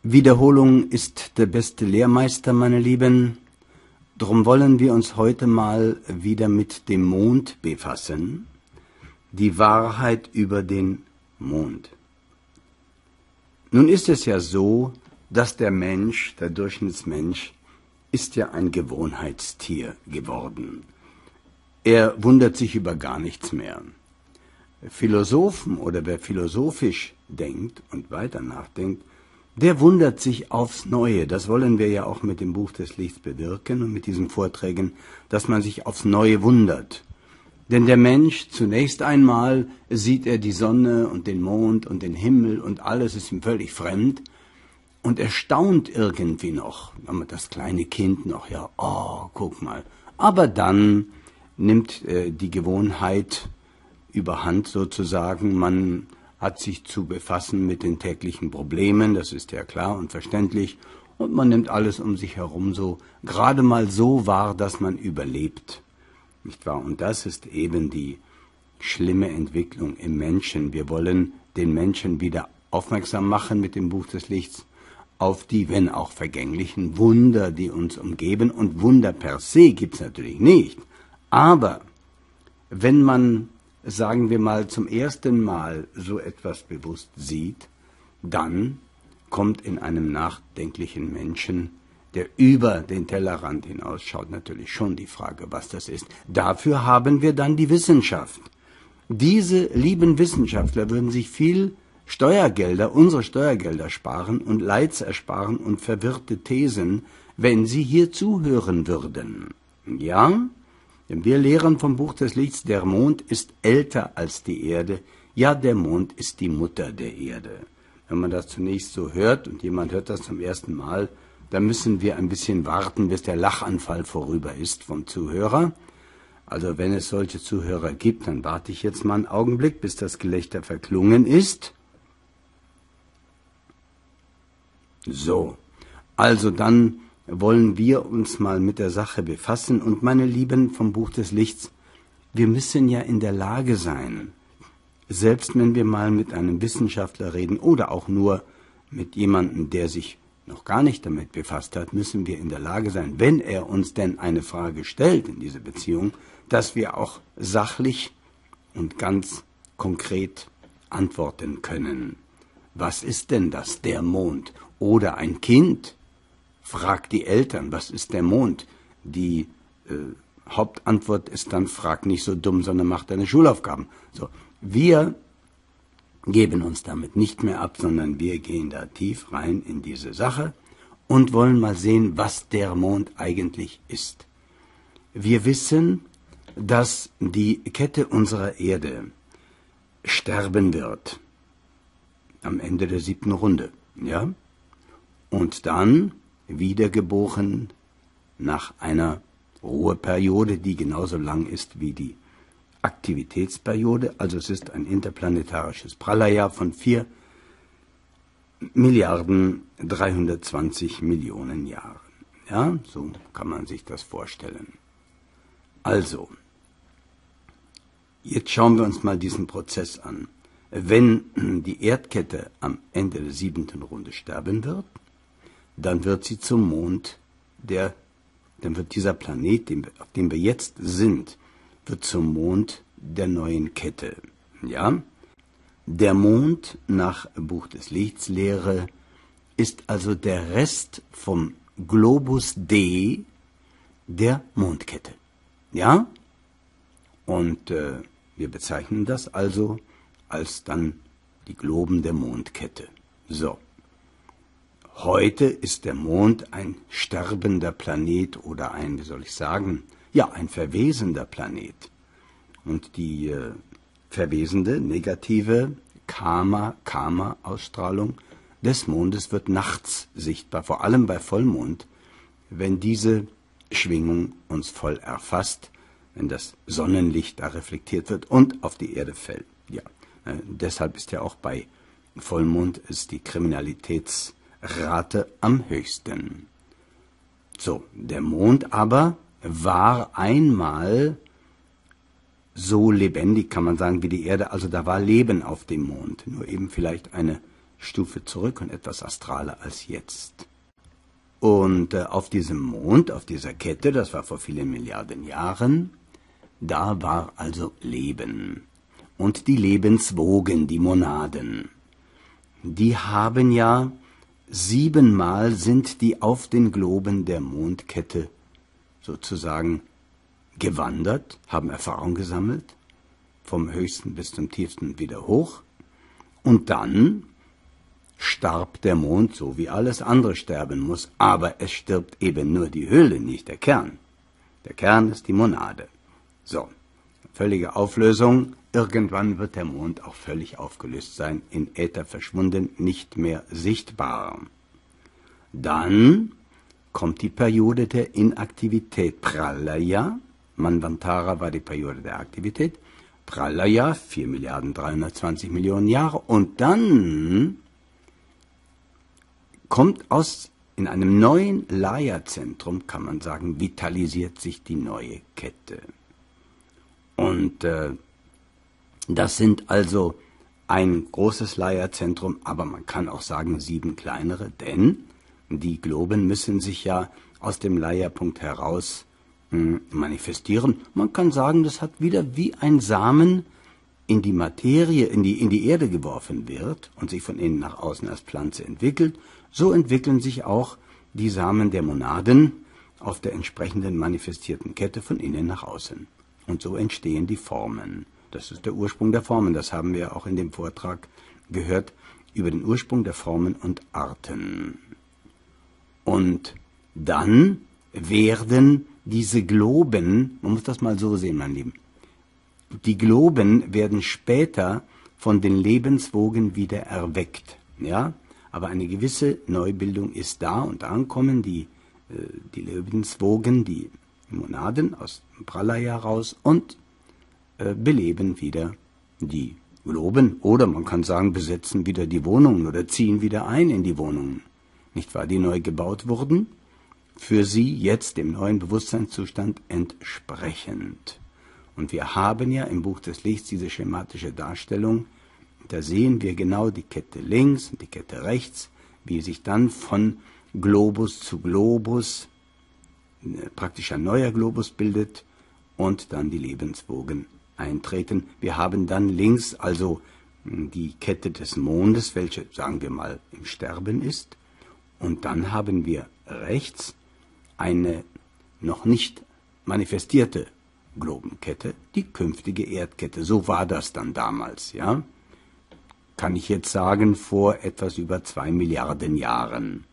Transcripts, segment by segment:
Wiederholung ist der beste Lehrmeister, meine Lieben. Drum wollen wir uns heute mal wieder mit dem Mond befassen. Die Wahrheit über den Mond. Nun ist es ja so, dass der Mensch, der Durchschnittsmensch, ist ja ein Gewohnheitstier geworden. Er wundert sich über gar nichts mehr. Philosophen oder wer philosophisch denkt und weiter nachdenkt, der wundert sich aufs Neue. Das wollen wir ja auch mit dem Buch des Lichts bewirken und mit diesen Vorträgen, dass man sich aufs Neue wundert. Denn der Mensch, zunächst einmal sieht er die Sonne und den Mond und den Himmel und alles ist ihm völlig fremd und er staunt irgendwie noch, das kleine Kind noch, ja, oh, guck mal. Aber dann nimmt die Gewohnheit überhand sozusagen, man hat sich zu befassen mit den täglichen Problemen, das ist ja klar und verständlich, und man nimmt alles um sich herum so, gerade mal so wahr, dass man überlebt. Nicht wahr? Und das ist eben die schlimme Entwicklung im Menschen. Wir wollen den Menschen wieder aufmerksam machen mit dem Buch des Lichts auf die, wenn auch vergänglichen Wunder, die uns umgeben. Und Wunder per se gibt es natürlich nicht. Aber wenn man, sagen wir mal, zum ersten Mal so etwas bewusst sieht, dann kommt in einem nachdenklichen Menschen, der über den Tellerrand hinausschaut, natürlich schon die Frage, was das ist. Dafür haben wir dann die Wissenschaft. Diese lieben Wissenschaftler würden sich viel Steuergelder, unsere Steuergelder sparen und Leids ersparen und verwirrte Thesen, wenn sie hier zuhören würden. Ja, denn wir lehren vom Buch des Lichts, der Mond ist älter als die Erde. Ja, der Mond ist die Mutter der Erde. Wenn man das zunächst so hört und jemand hört das zum ersten Mal, da müssen wir ein bisschen warten, bis der Lachanfall vorüber ist vom Zuhörer. Also wenn es solche Zuhörer gibt, dann warte ich jetzt mal einen Augenblick, bis das Gelächter verklungen ist. So, also dann wollen wir uns mal mit der Sache befassen. Und meine Lieben vom Buch des Lichts, wir müssen ja in der Lage sein, selbst wenn wir mal mit einem Wissenschaftler reden oder auch nur mit jemandem, der sich noch gar nicht damit befasst hat, müssen wir in der Lage sein, wenn er uns denn eine Frage stellt in dieser Beziehung, dass wir auch sachlich und ganz konkret antworten können. Was ist denn das, der Mond? Oder ein Kind fragt die Eltern, was ist der Mond? Die Hauptantwort ist dann, frag nicht so dumm, sondern mach deine Schulaufgaben. So, wir geben uns damit nicht mehr ab, sondern wir gehen da tief rein in diese Sache und wollen mal sehen, was der Mond eigentlich ist. Wir wissen, dass die Kette unserer Erde sterben wird am Ende der 7. Runde, ja? Und dann wiedergeboren nach einer Ruheperiode, die genauso lang ist wie die Aktivitätsperiode, also es ist ein interplanetarisches Pralaya von 4.320.000.000 Jahren. Ja, so kann man sich das vorstellen. Also, jetzt schauen wir uns mal diesen Prozess an. Wenn die Erdkette am Ende der 7. Runde sterben wird, dann wird sie zum Mond, dann wird dieser Planet, auf dem wir jetzt sind, wird zum Mond der neuen Kette. Ja? Der Mond nach Buch des Lichts Lehre ist also der Rest vom Globus D der Mondkette. Ja? Und wir bezeichnen das also als dann die Globen der Mondkette. So. Heute ist der Mond ein sterbender Planet oder ein, wie soll ich sagen, ja, ein verwesender Planet. Und die verwesende, negative Karma-Ausstrahlung des Mondes wird nachts sichtbar, vor allem bei Vollmond, wenn diese Schwingung uns voll erfasst, wenn das Sonnenlicht da reflektiert wird und auf die Erde fällt. Ja, deshalb ist ja auch bei Vollmond ist die Kriminalitätsrate am höchsten. So, der Mond aber war einmal so lebendig, kann man sagen, wie die Erde. Also da war Leben auf dem Mond, nur eben vielleicht eine Stufe zurück und etwas astraler als jetzt. Und auf diesem Mond, auf dieser Kette, das war vor vielen Milliarden Jahren, da war also Leben. Und die Lebenswogen, die Monaden, die haben ja 7-mal sind die auf den Globen der Mondkette sozusagen gewandert, haben Erfahrung gesammelt, vom höchsten bis zum tiefsten wieder hoch. Und dann starb der Mond, so wie alles andere sterben muss, aber es stirbt eben nur die Hülle, nicht der Kern. Der Kern ist die Monade. So, völlige Auflösung. Irgendwann wird der Mond auch völlig aufgelöst sein, in Äther verschwunden, nicht mehr sichtbar. Dann kommt die Periode der Inaktivität, Pralaya. Manvantara war die Periode der Aktivität. Pralaya, 4.320.000.000 Jahre. Und dann kommt in einem neuen Laya-Zentrum, kann man sagen, vitalisiert sich die neue Kette. Und das sind also ein großes Laya-Zentrum, aber man kann auch sagen 7 kleinere, denn die Globen müssen sich ja aus dem Laya-Punkt heraus manifestieren. Man kann sagen, das hat wieder wie ein Samen in die Materie, in die Erde geworfen wird und sich von innen nach außen als Pflanze entwickelt. So entwickeln sich auch die Samen der Monaden auf der entsprechenden manifestierten Kette von innen nach außen. Und so entstehen die Formen. Das ist der Ursprung der Formen. Das haben wir auch in dem Vortrag gehört über den Ursprung der Formen und Arten. Und dann werden diese Globen, man muss das mal so sehen, mein Lieben, die Globen werden später von den Lebenswogen wieder erweckt, ja, aber eine gewisse Neubildung ist da und dann kommen die Lebenswogen, die Monaden aus dem Pralaya raus und beleben wieder die Globen oder man kann sagen, besetzen wieder die Wohnungen oder ziehen wieder ein in die Wohnungen, nicht wahr, die neu gebaut wurden, für sie jetzt dem neuen Bewusstseinszustand entsprechend. Und wir haben ja im Buch des Lichts diese schematische Darstellung, da sehen wir genau die Kette links und die Kette rechts, wie sich dann von Globus zu Globus praktisch ein neuer Globus bildet und dann die Lebenswogen eintreten. Wir haben dann links also die Kette des Mondes, welche, sagen wir mal, im Sterben ist. Und dann haben wir rechts eine noch nicht manifestierte Globenkette, die künftige Erdkette. So war das dann damals, ja. Kann ich jetzt sagen, vor etwas über 2 Milliarden Jahren.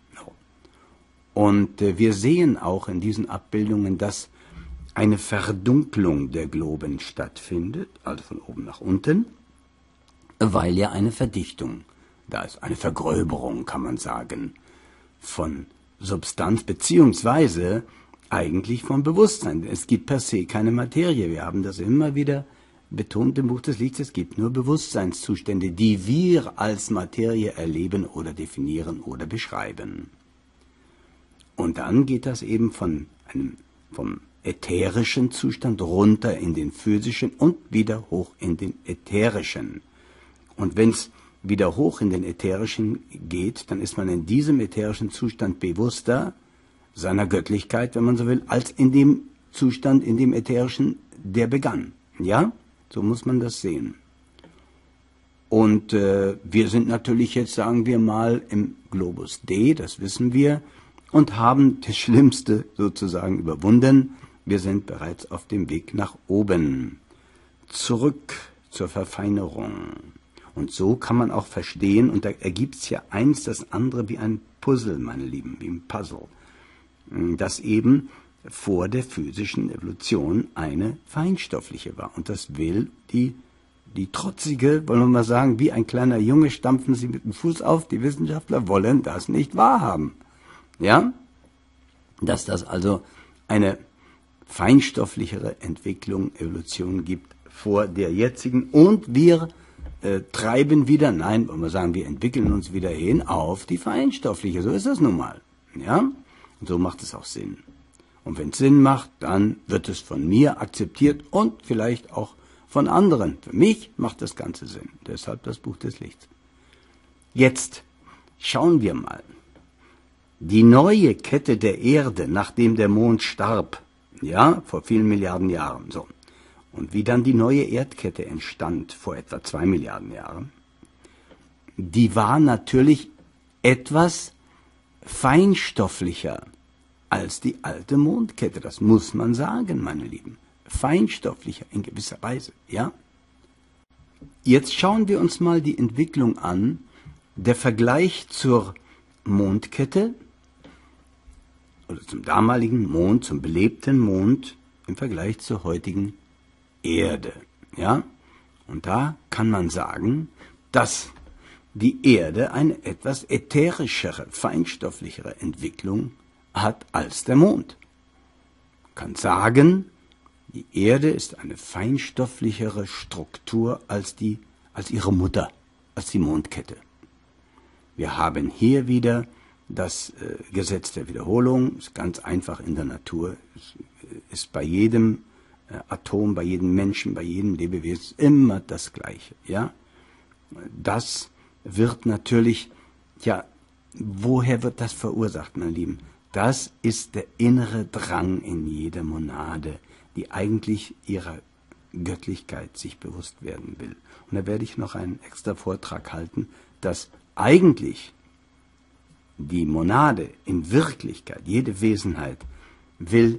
Und wir sehen auch in diesen Abbildungen, dass eine Verdunklung der Globen stattfindet, also von oben nach unten, weil ja eine Verdichtung da ist, eine Vergröberung, kann man sagen, von Substanz beziehungsweise eigentlich vom Bewusstsein. Es gibt per se keine Materie. Wir haben das immer wieder betont im Buch des Lichts. Es gibt nur Bewusstseinszustände, die wir als Materie erleben oder definieren oder beschreiben. Und dann geht das eben vom ätherischen Zustand runter in den physischen und wieder hoch in den ätherischen. Und wenn es wieder hoch in den ätherischen geht, dann ist man in diesem ätherischen Zustand bewusster seiner Göttlichkeit, wenn man so will, als in dem Zustand, in dem ätherischen, der begann. Ja, so muss man das sehen. Und wir sind natürlich jetzt, sagen wir mal, im Globus D, das wissen wir, und haben das Schlimmste sozusagen überwunden. Wir sind bereits auf dem Weg nach oben, zurück zur Verfeinerung. Und so kann man auch verstehen, und da ergibt es ja eins das andere wie ein Puzzle, meine Lieben, wie ein Puzzle, dass eben vor der physischen Evolution eine feinstoffliche war. Und das will die trotzige, wollen wir mal sagen, wie ein kleiner Junge stampfen sie mit dem Fuß auf, die Wissenschaftler wollen das nicht wahrhaben. Ja? Dass das also eine feinstofflichere Entwicklung, Evolution gibt vor der jetzigen und wir treiben wieder, nein, wollen wir sagen, wir entwickeln uns wieder hin auf die feinstoffliche, so ist das nun mal. Ja? Und so macht es auch Sinn. Und wenn es Sinn macht, dann wird es von mir akzeptiert und vielleicht auch von anderen. Für mich macht das Ganze Sinn. Deshalb das Buch des Lichts. Jetzt schauen wir mal. Die neue Kette der Erde, nachdem der Mond starb, ja, vor vielen Milliarden Jahren, so. Und wie dann die neue Erdkette entstand, vor etwa 2 Milliarden Jahren, die war natürlich etwas feinstofflicher als die alte Mondkette. Das muss man sagen, meine Lieben. Feinstofflicher in gewisser Weise, ja? Jetzt schauen wir uns mal die Entwicklung an, der Vergleich zur Mondkette oder zum damaligen Mond, zum belebten Mond im Vergleich zur heutigen Erde, ja? Und da kann man sagen, dass die Erde eine etwas ätherischere, feinstofflichere Entwicklung hat als der Mond. Man kann sagen, die Erde ist eine feinstofflichere Struktur als ihre Mutter, als die Mondkette. Wir haben hier wieder das Gesetz der Wiederholung, ist ganz einfach in der Natur, ist bei jedem Atom, bei jedem Menschen, bei jedem Lebewesen immer das Gleiche. Ja? Das wird natürlich, ja, woher wird das verursacht, meine Lieben? Das ist der innere Drang in jeder Monade, die eigentlich ihrer Göttlichkeit sich bewusst werden will. Und da werde ich noch einen extra Vortrag halten, dass eigentlich die Monade in Wirklichkeit, jede Wesenheit, will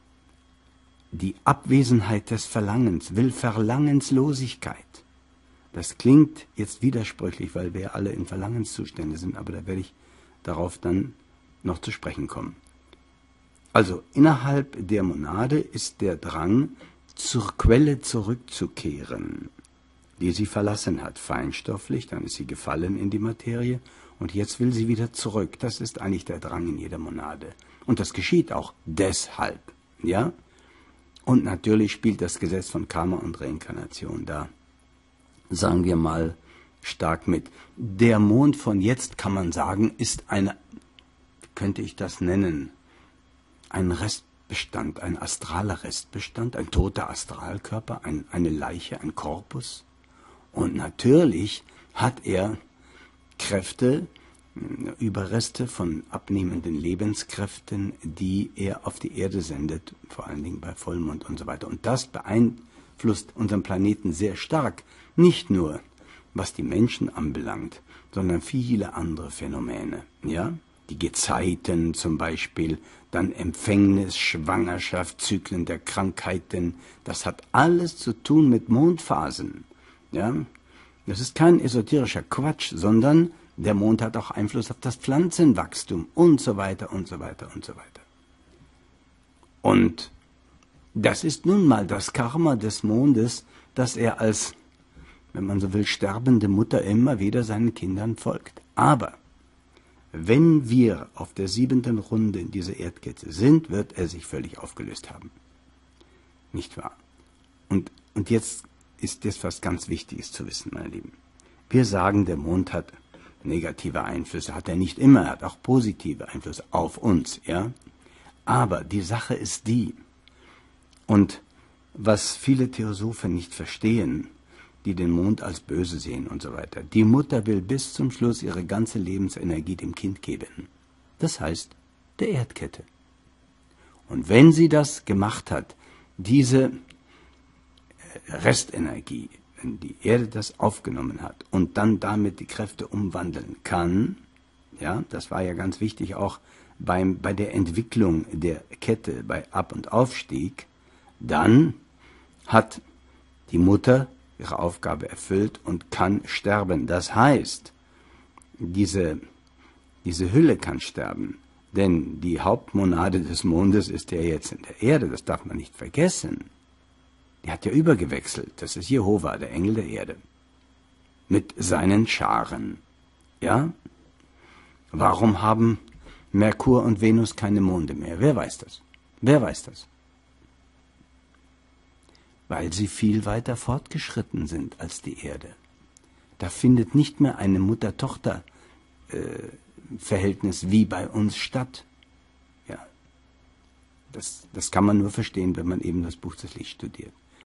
die Abwesenheit des Verlangens, will Verlangenslosigkeit. Das klingt jetzt widersprüchlich, weil wir alle in Verlangenszustände sind, aber da werde ich darauf dann noch zu sprechen kommen. Also innerhalb der Monade ist der Drang, zur Quelle zurückzukehren, die sie verlassen hat, feinstofflich, dann ist sie gefallen in die Materie und jetzt will sie wieder zurück. Das ist eigentlich der Drang in jeder Monade. Und das geschieht auch deshalb, ja? Und natürlich spielt das Gesetz von Karma und Reinkarnation da, sagen wir mal, stark mit. Der Mond von jetzt, kann man sagen, ist eine, wie könnte ich das nennen, ein Restbestand, ein astraler Restbestand, ein toter Astralkörper, eine Leiche, ein Korpus. Und natürlich hat er Kräfte, Überreste von abnehmenden Lebenskräften, die er auf die Erde sendet, vor allen Dingen bei Vollmond und so weiter. Und das beeinflusst unseren Planeten sehr stark, nicht nur was die Menschen anbelangt, sondern viele andere Phänomene, ja? Die Gezeiten zum Beispiel, dann Empfängnis, Schwangerschaft, Zyklen der Krankheiten, das hat alles zu tun mit Mondphasen, ja? Das ist kein esoterischer Quatsch, sondern der Mond hat auch Einfluss auf das Pflanzenwachstum und so weiter und so weiter und so weiter. Und das ist nun mal das Karma des Mondes, dass er als, wenn man so will, sterbende Mutter immer wieder seinen Kindern folgt. Aber wenn wir auf der 7. Runde in dieser Erdkette sind, wird er sich völlig aufgelöst haben. Nicht wahr? Und jetzt ist das was ganz Wichtiges zu wissen, meine Lieben. Wir sagen, der Mond hat negative Einflüsse, hat er nicht immer, er hat auch positive Einflüsse auf uns, ja. Aber die Sache ist die, und was viele Theosophen nicht verstehen, die den Mond als böse sehen und so weiter, die Mutter will bis zum Schluss ihre ganze Lebensenergie dem Kind geben. Das heißt, der Erdkette. Und wenn sie das gemacht hat, diese Restenergie, wenn die Erde das aufgenommen hat und dann damit die Kräfte umwandeln kann, ja, das war ja ganz wichtig auch bei der Entwicklung der Kette, bei Ab- und Aufstieg, dann hat die Mutter ihre Aufgabe erfüllt und kann sterben. Das heißt, diese Hülle kann sterben, denn die Hauptmonade des Mondes ist ja jetzt in der Erde, das darf man nicht vergessen. Die hat ja übergewechselt. Das ist Jehova, der Engel der Erde. Mit seinen Scharen. Ja? Warum haben Merkur und Venus keine Monde mehr? Wer weiß das? Wer weiß das? Weil sie viel weiter fortgeschritten sind als die Erde. Da findet nicht mehr eine Mutter-Tochter-Verhältnis wie bei uns statt. Ja. Das kann man nur verstehen, wenn man eben das Buch des Lichts studiert.